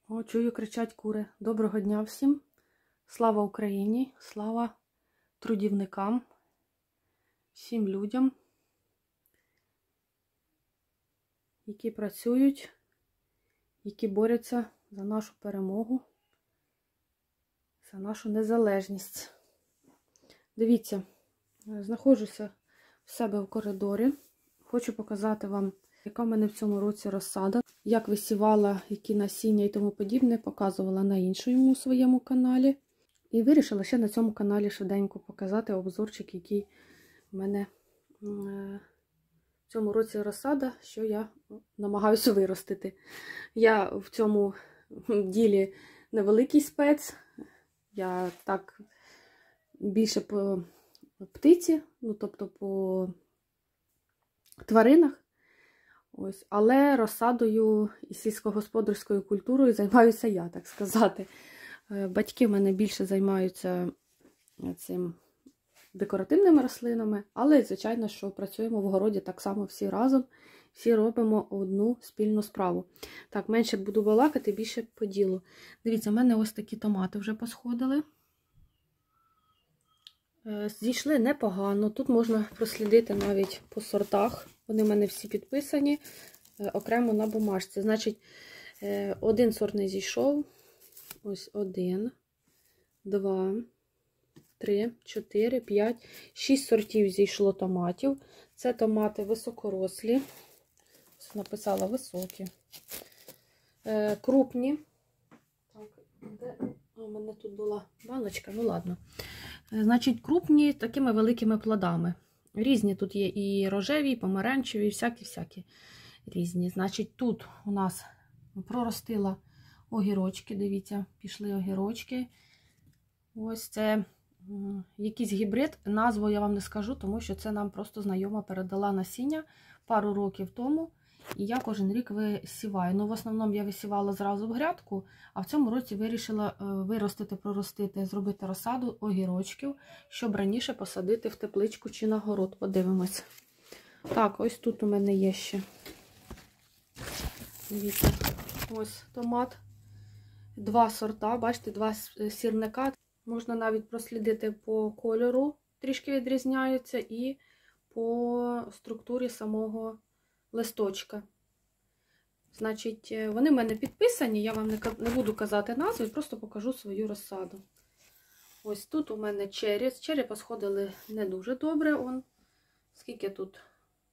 О, чую, кричать кури. Доброго дня всім. Слава Україні, слава трудівникам, всім людям, які працюють, які борються за нашу перемогу, за нашу незалежність. Дивіться, знаходжуся в себе в коридорі. Хочу показати вам, яка в мене в цьому році розсада. Як висівала, які насіння і тому подібне, показувала на іншому своєму каналі. І вирішила ще на цьому каналі швиденько показати обзорчик, який в мене в цьому році розсада, що я намагаюся виростити. Я в цьому ділі невеликий спец. Я так більше по птиці, ну тобто по тваринах. Ось, але розсадою і сільськогосподарською культурою займаюся я, так сказати. Батьки в мене більше займаються цим декоративними рослинами, але, звичайно, що працюємо в городі так само всі разом, всі робимо одну спільну справу. Так, менше буду балакати, більше по ділу. Дивіться, в мене ось такі томати вже посходили. Зійшли непогано, тут можна прослідити навіть по сортах. Вони в мене всі підписані окремо на бумажці. Значить, один сорт не зійшов. Ось 1, 2, 3, 4, 5, 6 сортів зійшло томатів. Це томати високорослі. Ось написала високі. Крупні. Так, де? У мене тут була баночка, ну ладно. Значить, крупні такими великими плодами. Різні тут є і рожеві, і помаранчеві, і всякі різні. Значить, тут у нас проростила огірочки, дивіться, пішли огірочки. Ось це якийсь гібрид, назву я вам не скажу, тому що це нам просто знайома передала насіння пару років тому. І я кожен рік висіваю. Ну, в основному я висівала зразу в грядку, а в цьому році вирішила виростити, проростити, зробити розсаду огірочків, щоб раніше посадити в тепличку чи на город. Подивимось. Так, ось тут у мене є ще. Дивіться, ось томат. 2 сорта, бачите, 2 сірника. Можна навіть прослідити по кольору, трішки відрізняються, і по структурі самого листочка. Значить, вони в мене підписані, я вам не буду казати назви, просто покажу свою розсаду. Ось тут у мене черрі. З черрі посходили не дуже добре. Скільки тут?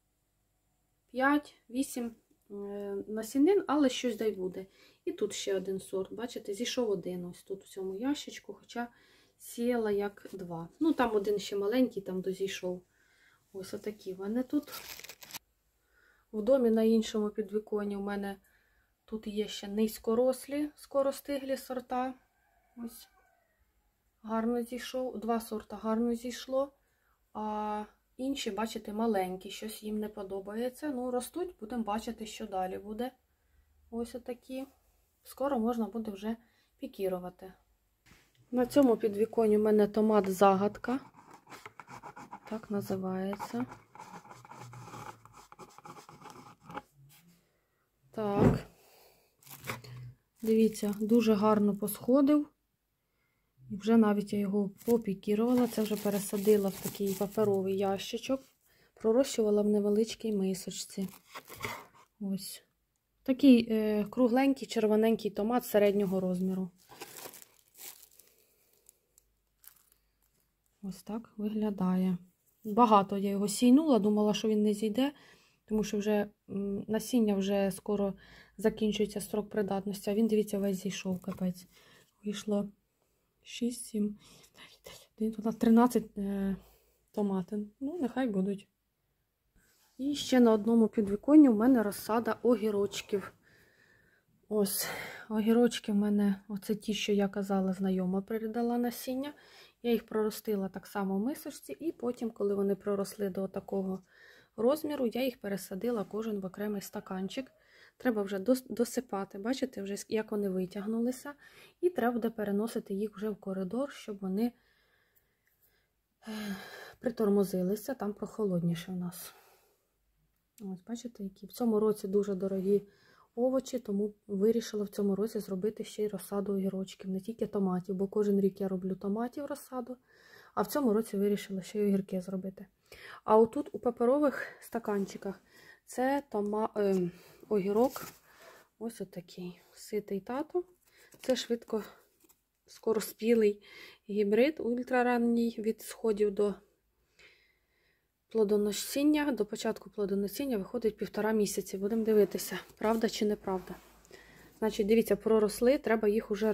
5-8 насінин, але щось дай буде. І тут ще один сорт. Бачите, зійшов один ось тут в цьому ящичку, хоча сіяла як 2. Ну, там один ще маленький, там дозійшов. Ось отакі вони тут. В домі на іншому підвіконні у мене тут є ще низькорослі, скоростиглі сорта. Ось. Гарно зійшов. 2 сорта гарно зійшло. А інші, бачите, маленькі. Щось їм не подобається. Ну, ростуть, будемо бачити, що далі буде. Ось отакі. Скоро можна буде вже пікірувати. На цьому підвіконні у мене томат загадка. Так називається. Так, дивіться, дуже гарно посходив. І вже навіть я його попікірувала. Це вже пересадила в такий паперовий ящичок. Пророщувала в невеличкій мисочці. Ось. Такий кругленький, червоненький томат середнього розміру. Ось так виглядає. Багато я його сійнула, думала, що він не зійде. Тому що вже насіння вже скоро закінчується строк придатності. А він, дивіться, весь зійшов, капець. Вийшло 6, 7, 9, 13 томатин. Ну, нехай будуть. І ще на одному підвіконні у мене розсада огірочків. Ось, огірочки в мене, оце ті, що я казала, знайома передала насіння. Я їх проростила так само в мисочці. І потім, коли вони проросли до такого розміру, я їх пересадила кожен в окремий стаканчик. Треба вже досипати, бачите, вже як вони витягнулися. І треба буде переносити їх вже в коридор, щоб вони притормозилися, там прохолодніше у нас. Ось, бачите, які в цьому році дуже дорогі овочі, тому вирішила в цьому році зробити ще й розсаду огірочків, не тільки томатів, бо кожен рік я роблю томатів розсаду, а в цьому році вирішила ще й огірки зробити. А отут у паперових стаканчиках це огірок, ось отакий, ситий тато. Це швидко скороспілий гібрид ультраранній від сходів до плодоносіння. До початку плодоносіння виходить 1,5 місяці. Будемо дивитися, правда чи неправда. Значить, дивіться, проросли, треба їх уже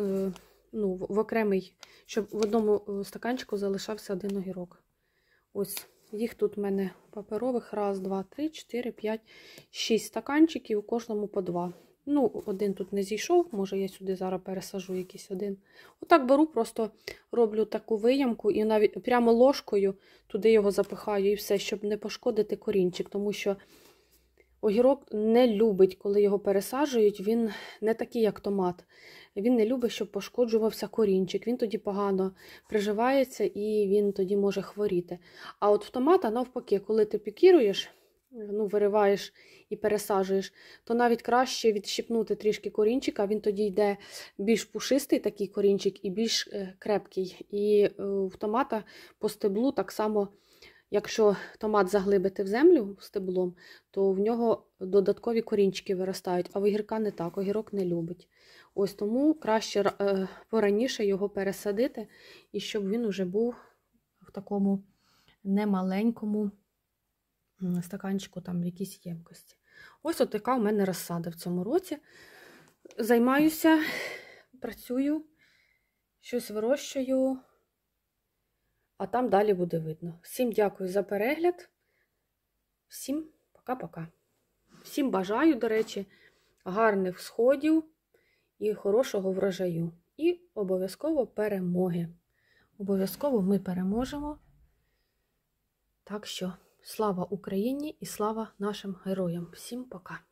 в окремий, щоб в одному стаканчику залишався один огірок. Ось, їх тут в мене паперових. 1, 2, 3, 4, 5, 6 стаканчиків, у кожному по 2. Ну, один тут не зійшов, може я сюди зараз пересажу якийсь один. Отак беру, просто роблю таку виямку і навіть прямо ложкою туди його запихаю і все, щоб не пошкодити корінчик. Тому що огірок не любить, коли його пересаджують, він не такий, як томат. Він не любить, щоб пошкоджувався корінчик. Він тоді погано приживається і він тоді може хворіти. А от в томата навпаки, коли ти пікіруєш, вириваєш і пересаджуєш, то навіть краще відщипнути трішки корінчика, він тоді йде більш пушистий такий корінчик і більш крепкий. І в томата по стеблу так само, якщо томат заглибити в землю стеблом, то в нього додаткові корінчики виростають, а в огірка не так, огірок не любить. Ось тому краще пораніше його пересадити, і щоб він уже був в такому немаленькому стаканчику, там в якійсь ємкості. Ось от така у мене розсада в цьому році. Займаюся, працюю, щось вирощую, а там далі буде видно. Всім дякую за перегляд. Всім пока-пока. Всім бажаю, до речі, гарних сходів і хорошого врожаю. І обов'язково перемоги. Обов'язково ми переможемо. Так що, слава Україні і слава нашим героям. Всім пока!